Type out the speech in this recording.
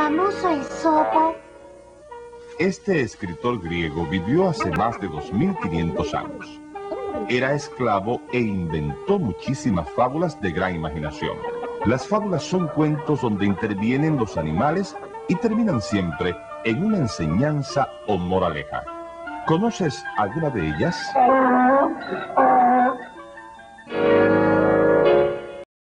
famoso Esopo? Este escritor griego vivió hace más de 2500 años. Era esclavo e inventó muchísimas fábulas de gran imaginación. Las fábulas son cuentos donde intervienen los animales y terminan siempre en una enseñanza o moraleja. ¿Conoces alguna de ellas?